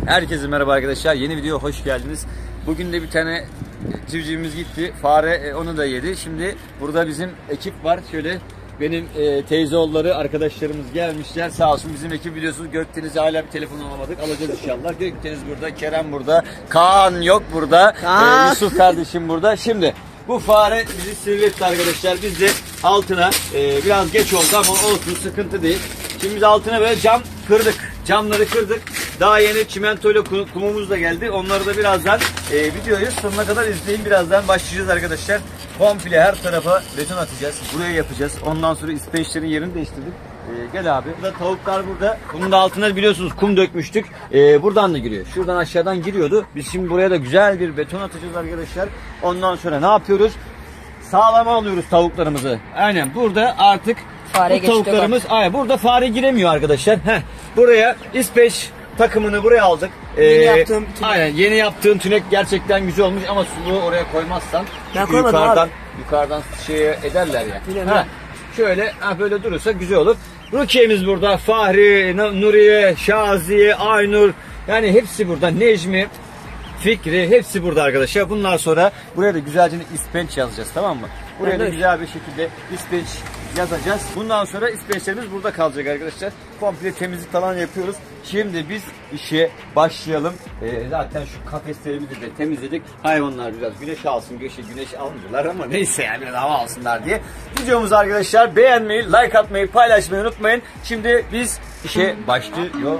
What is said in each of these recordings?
Herkese merhaba arkadaşlar. Yeni video hoş geldiniz. Bugün de bir tane civcivimiz gitti. Fare onu da yedi. Şimdi burada bizim ekip var. Şöyle benim teyzeoğulları arkadaşlarımız gelmişler. Sağ olsun bizim ekip biliyorsunuz. Gökdeniz'e hala bir telefon alamadık. Alacağız inşallah. Gökdeniz burada, Kerem burada, Kaan yok burada. Yusuf kardeşim burada. Şimdi bu fare bizi sivriletti arkadaşlar. Biz de altına biraz geç oldu ama olsun, sıkıntı değil. Şimdi biz altına böyle cam kırdık. Camları kırdık. Daha yeni çimentoyla kumumuz da geldi. Onları da birazdan videoyu sonuna kadar izleyin. Birazdan başlayacağız arkadaşlar. Komple her tarafa beton atacağız. Buraya yapacağız. Ondan sonra ispeçlerin yerini değiştirdik. Gel abi. Burada tavuklar burada. Bunun da altına biliyorsunuz kum dökmüştük. Buradan da giriyor. Şuradan aşağıdan giriyordu. Biz şimdi buraya da güzel bir beton atacağız arkadaşlar. Ondan sonra ne yapıyoruz? Sağlama alıyoruz tavuklarımızı. Aynen burada artık fare bu tavuklarımız, aynen burada fare giremiyor arkadaşlar. Buraya ispeç takımını buraya aldık. Yeni yaptığım tünek gerçekten güzel olmuş ama suluğu oraya koymazsan yukarıdan şeye ederler ya. Şöyle böyle durursa güzel olur. Rukiye'miz burada. Fahri, Nuriye, Şaziye, Aynur, yani hepsi burada. Necmi, Fikri, hepsi burada arkadaşlar. Bundan sonra buraya da güzelce ispenç yazacağız, tamam mı? Buraya da güzel bir şekilde ispenç yazacağız. Bundan sonra ispençlerimiz burada kalacak arkadaşlar. Komple temizlik falan yapıyoruz. Şimdi biz işe başlayalım. Zaten şu kafeslerimizi de temizledik. Hayvanlar biraz güneş alsın. Güneş almıyorlar ama neyse yani biraz hava alsınlar diye. Videomuz arkadaşlar beğenmeyi, like atmayı, paylaşmayı unutmayın. Şimdi biz işe başlıyoruz.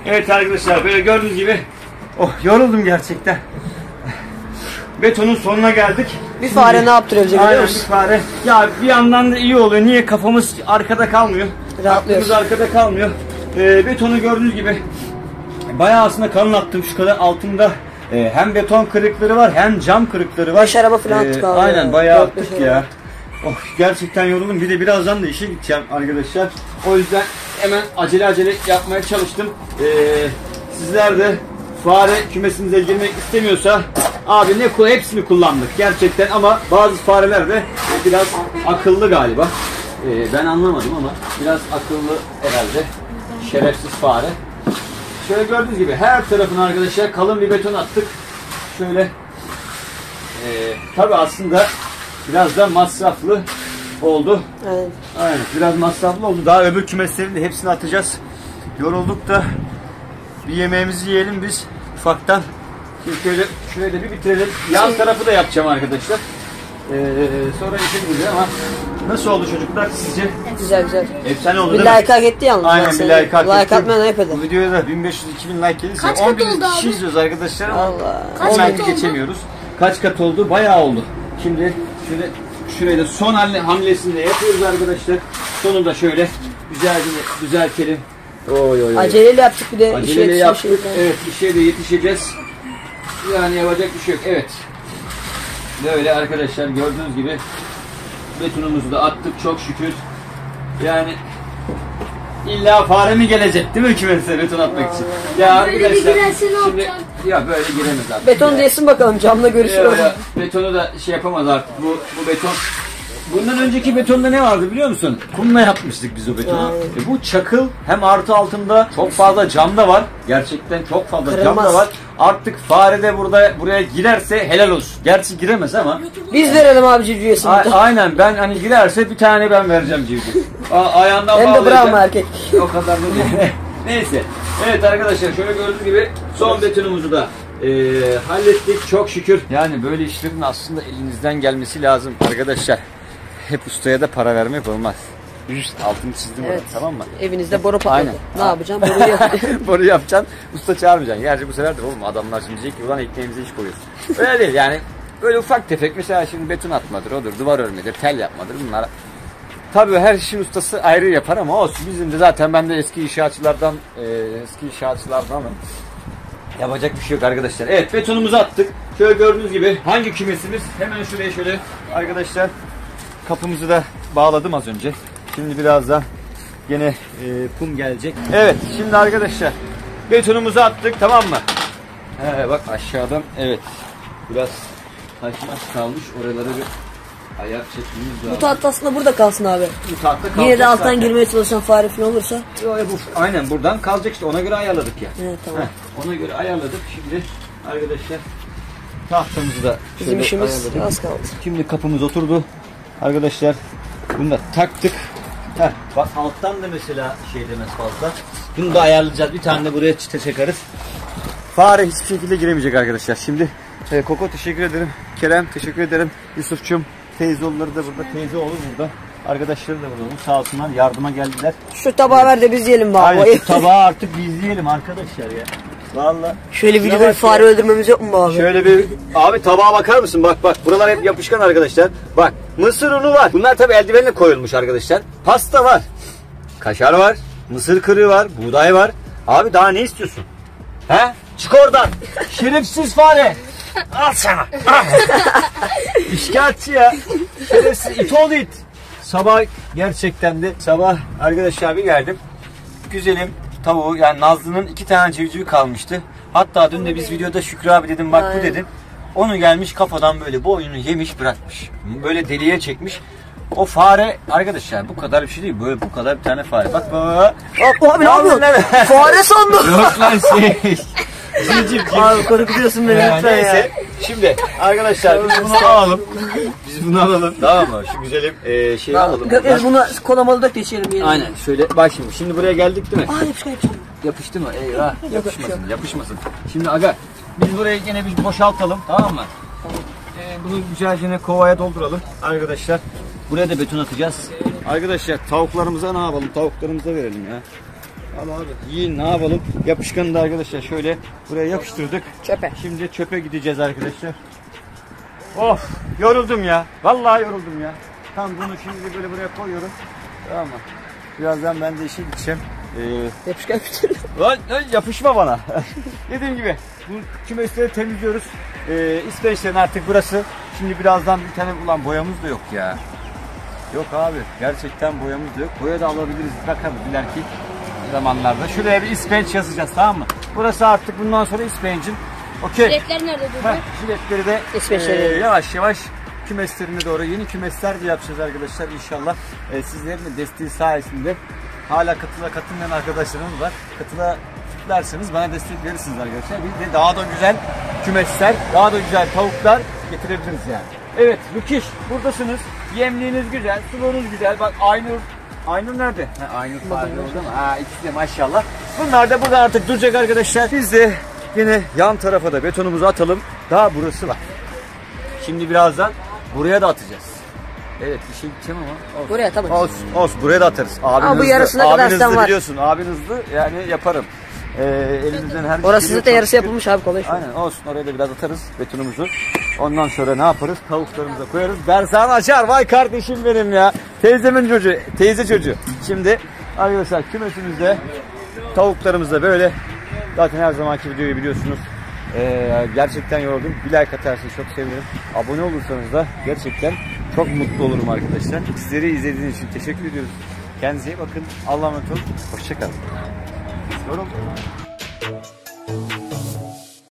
Evet arkadaşlar, böyle gördüğünüz gibi yoruldum gerçekten. Betonun sonuna geldik. Bir fare ne yaptırıyor bize, biliyor musun? Bir fare. Ya bir yandan da iyi oluyor. Niye? Kafamız arkada kalmıyor. Rahatlıyoruz. Aklımız arkada kalmıyor. Betonu gördüğünüz gibi bayağı aslında kalın attım, şu kadar altında. Hem beton kırıkları var hem cam kırıkları var. 5 araba falan attık abi. Aynen, bayağı 4-5 attık ya. Gerçekten yoruldum. Bir de birazdan da işe gideceğim arkadaşlar. O yüzden hemen acele yapmaya çalıştım. Sizler de fare kümesinize girmek istemiyorsa abi hepsini kullandık gerçekten, ama bazı fareler de biraz akıllı galiba. Ben anlamadım ama biraz akıllı herhalde. Şerefsiz fare. Şöyle gördüğünüz gibi her tarafına arkadaşlar kalın bir beton attık. Şöyle tabi aslında biraz da masraflı oldu. Evet. Aynen, biraz masraflı oldu. Daha öbür kümeslerin de hepsini atacağız. Yorulduk da bir yemeğimizi yiyelim biz ufaktan. Şimdi şöyle de bir bitirelim. Yan tarafı da yapacağım arkadaşlar. Sonra işe gideceğim ama nasıl oldu çocuklar sizce? Güzel. Efsane oldu Bir değil mi? like hak etti yalnız. Aynen, bir like hak etti. Like atmayan ayıp eder. Bu videoya da 1500-2000 like gelirse 11 kişi izliyoruz arkadaşlar ama Allah. 10 like geçemiyoruz. Kaç kat oldu? Bayağı oldu. Şimdi şurayı da son hamlesini de yapıyoruz arkadaşlar. Sonunda şöyle güzelce düzeltelim. Aceleyle yaptık bir de. Aceleyle yaptık. Evet, işe de yetişeceğiz. Yani yapacak bir şey yok. Evet. Böyle arkadaşlar, gördüğünüz gibi betonumuzu da attık çok şükür. Yani illa fare mi gelecek değil mi kümese beton atmak için? Ya arkadaşlar şimdi ya böyle giremez artık. Beton değilsin bakalım, camla görüşürüz. Betonu da yapamaz artık. Bu beton. Bundan önceki betonda ne vardı biliyor musun? Kumla yapmıştık biz o betonu. Bu çakıl, hem artı altında çok fazla cam da var. Gerçekten çok fazla cam da var. Artık fare de buraya girerse helal olsun. Gerçi giremez ama. Biz verelim abi civcivesini. Aynen, ben hani girerse bir tane ben vereceğim civciv. Ayağından Hem de bağlayacağım. bravo erkek. O kadar da değil. Neyse. Evet arkadaşlar, şöyle gördüğünüz gibi son betonumuzu da hallettik çok şükür. Yani böyle işlerin aslında elinizden gelmesi lazım arkadaşlar. Hep ustaya da para vermek olmaz. Altını çizdim Evet. orada, tamam mı? Evinizde boru patladı. Aynen. Ne yapacaksın? Boruyu yapacaksın. Boru yapacaksın, usta çağırmayacaksın. Gerçi bu sefer de oğlum adamlar şimdi diyecek ki ulan ekmeğimize iş koyuyorsun. Öyle değil yani. Böyle ufak tefek, mesela şimdi beton atmadır, odur, duvar örmedir, tel yapmadır, bunlar. Tabii her işin ustası ayrı yapar ama olsun. Bizim de zaten ben de eski inşaatçılardan yapacak bir şey yok arkadaşlar. Evet, betonumuzu attık. Şöyle gördüğünüz gibi hangi kümesimiz? Hemen şuraya şöyle arkadaşlar kapımızı da bağladım az önce. Şimdi biraz da gene kum gelecek. Evet, şimdi arkadaşlar betonumuzu attık, tamam mı? Bak aşağıdan evet biraz taşmak kalmış, oraları bir ayar çekmemiz lazım. Bu tahta aslında burada kalsın abi. Bu tahta Yine de alttan zaten girmeye çalışan fare falan olursa. Aynen, buradan kalacak işte, ona göre ayarladık ya. Evet, tamam. Ona göre ayarladık. Şimdi arkadaşlar tahtamızı da Bizim işimiz ayarladık. az kaldı. Şimdi kapımız oturdu. Arkadaşlar bunu da taktık. Bak alttan da mesela demez fazla. Bunu da ayarlayacağız. Bir tane de buraya çite çakarız. Fare hiçbir şekilde giremeyecek arkadaşlar. Şimdi Koko teşekkür ederim. Kerem teşekkür ederim. Yusufçum, teyzeoğulları da burada. Teyzeoğlu burada. Arkadaşları da burada. Sağ olsunlar, yardıma geldiler. Şu tabağı ver de biz yiyelim bari. Hayır, şu tabağı artık biz yiyelim arkadaşlar ya. Vallahi. Şöyle videoda bir fare öldürmemiz yok mu abi? Şöyle bir abi tabağa bakar mısın? Bak buralar hep yapışkan arkadaşlar. Bak, mısır unu var. Bunlar tabii eldivenle koyulmuş arkadaşlar. Pasta var. Kaşar var. Mısır kırığı var. Buğday var. Abi daha ne istiyorsun? He? Çık oradan. Şerefsiz fare. Al sana. İşkağıtçı ya. Şerefsiz it oğlu it. Sabah gerçekten de arkadaşlar bir geldim. Güzelim tavuğu, yani Nazlı'nın 2 tane civcivi kalmıştı. Hatta dün de biz videoda Şükrü abi dedim bak bu dedim. Onu gelmiş kafadan böyle boynunu yemiş bırakmış. Böyle deliye çekmiş. O fare arkadaşlar bu kadar bir şey değil. Böyle bu kadar bir tane fare. Bak bak. Abi ne yapıyorsun? Fare sandım. Yok lan civciv. Abi korkutuyorsun beni lütfen ya. Neyse. Şimdi arkadaşlar biz bunu alalım. Tamam mı? Şu güzelim şeyi alalım. Bunu kolamalı dök de içelim. Yiyelim. Aynen şöyle bak şimdi buraya geldik değil mi? Yapışkan. Yapıştı mı? Eyvah. Yapışmasın. Şimdi aga biz burayı gene bir boşaltalım, tamam mı? Bunu güzelce kovaya dolduralım arkadaşlar. Buraya da beton atacağız. Arkadaşlar tavuklarımıza ne yapalım? Tavuklarımıza verelim ya. Al abi. Yiyin, ne yapalım? Yapışkanı da arkadaşlar şöyle buraya yapıştırdık. Çöpe. Şimdi çöpe gideceğiz arkadaşlar. Of, yoruldum ya. Vallahi yoruldum ya. Tamam, bunu şimdi böyle buraya koyuyorum. Tamam mı? Birazdan ben de işe gideceğim. Yapışkan bütün. Lan yapışma bana. Dediğim gibi bu kümesleri temizliyoruz. İsveç'ten artık burası. Şimdi birazdan bir tane ulan boyamız da yok ya. Yok abi, gerçekten boyamız da yok. Boya da alabiliriz. Bakalım ileriki zamanlarda. Şuraya bir İsveç yazacağız, tamam mı? Burası artık bundan sonra İsveç'in. Okey. Jiletler nerede durdu? Jiletleri de İsveç'e yavaş yavaş kümeslerine doğru yeni kümesler de yapacağız arkadaşlar inşallah. Sizlerin de desteği sayesinde hala katılmayan arkadaşlarımız var. Katılarsanız bana destek verirsiniz arkadaşlar. Bir de daha da güzel kümesler, daha da güzel tavuklar getirebiliriz yani. Evet, müthiş. Buradasınız. Yemliğiniz güzel, sulunuz güzel. Bak Aynur nerede? Aynur Fahri orada mı? İkisi de maşallah. Bunlar da burada artık duracak arkadaşlar. Biz de yine yan tarafa da betonumuzu atalım. Daha burası var. Şimdi birazdan buraya da atacağız. Evet, bir şey gideceğim ama. Olsun. Buraya tabii. Olsun, buraya da atarız. Abin bu yarısına kadar sen hızlı var. biliyorsun. Abin hızlı, yani yaparım. Elimizden her şey Orası geliyor, da yarısı çok yapılmış abi, kolay şu. Aynen, olsun, oraya da biraz atarız betonumuzu. Ondan sonra ne yaparız? Tavuklarımıza koyarız. Berzan açar. Vay kardeşim benim ya. Teyzemin çocuğu, teyze çocuğu. Şimdi arkadaşlar kümesimizde tavuklarımızda böyle. Zaten her zamanki videoyu biliyorsunuz. Gerçekten yoruldum. Bir like atarsanız çok sevinirim. Abone olursanız da gerçekten çok mutlu olurum arkadaşlar. Sizleri izlediğiniz için teşekkür ediyoruz. Kendinize iyi bakın. Allah'a emanet olun. Hoşçakalın. Yoruldum.